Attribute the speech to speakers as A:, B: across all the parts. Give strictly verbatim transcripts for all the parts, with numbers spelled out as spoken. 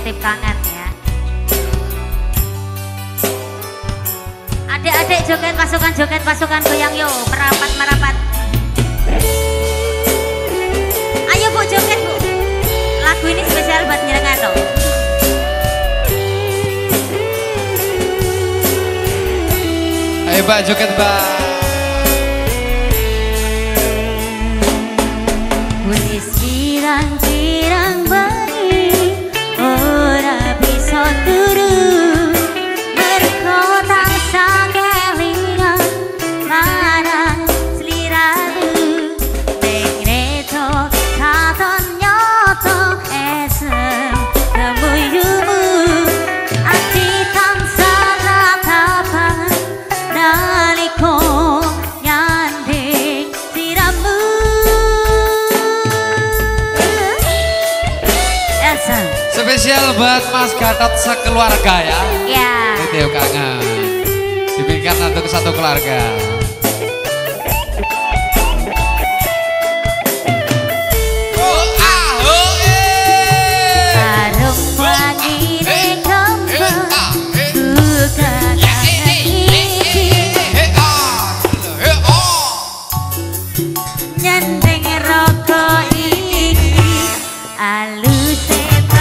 A: titip kangen ya. Adik-adik joget pasukan joget pasukan goyang yo, merapat merapat. Ayo Bu joget Bu. Lagu ini spesial buat nyelengan loh.
B: Ayo Mbak joget Mbak.
A: Wis kirang-kirang bengi ora bisa turu mergo tansah kelingan marang sliramu ning reto katon nyoto esem kemuyumu ati tansah ratapan naliko nyanding sliramu.
B: Spesial buat Mas Gatot sekeluarga ya.
A: Ya.
B: Titip kangen. Diberikan untuk satu keluarga. Oh ah oh eh.
A: Arung wangi ning kembang buka kangen iki nyandeng rokok iki aluse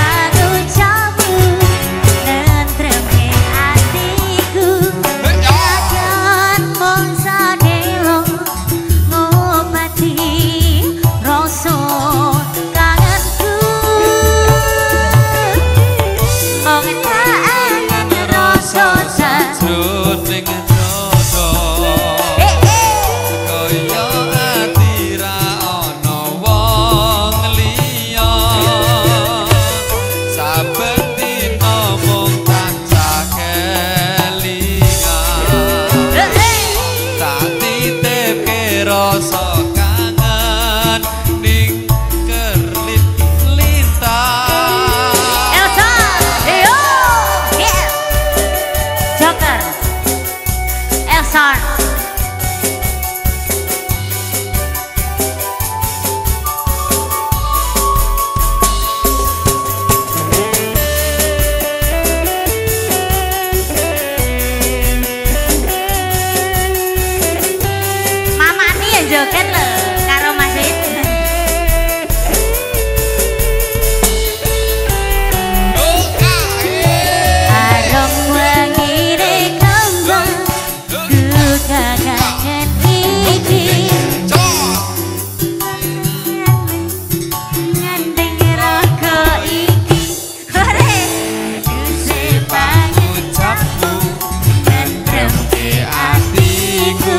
B: rasa kangen ning kerlit lintang.
A: Elsa, yo, yeah, Joker, Elsa. Joget lho karo Mas Wid. Arung wangi ning kembang buka kangen iki nyandeng rokok iki hore duse pangucapmu nendremke atiku.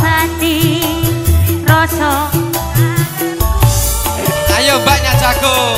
B: Ayo mbaknya jago.